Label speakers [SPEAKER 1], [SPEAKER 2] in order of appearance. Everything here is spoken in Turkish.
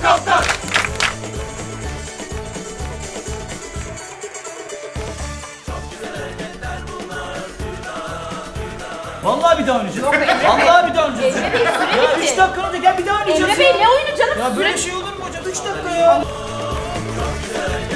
[SPEAKER 1] Kaptan.
[SPEAKER 2] Vallahi bir daha oynayacağız.
[SPEAKER 3] Yok Emre Bey.
[SPEAKER 2] Vallahi bir daha oynayacağız.
[SPEAKER 3] Emre Bey süre
[SPEAKER 2] Ya
[SPEAKER 3] bitti.
[SPEAKER 2] 3 dakika oldu, gel bir daha oynayacağız.
[SPEAKER 3] Emre Bey ne oyunu canım?
[SPEAKER 2] Ya böyle
[SPEAKER 3] Süre...
[SPEAKER 2] şey olur mu hocam? 3 dakika ya.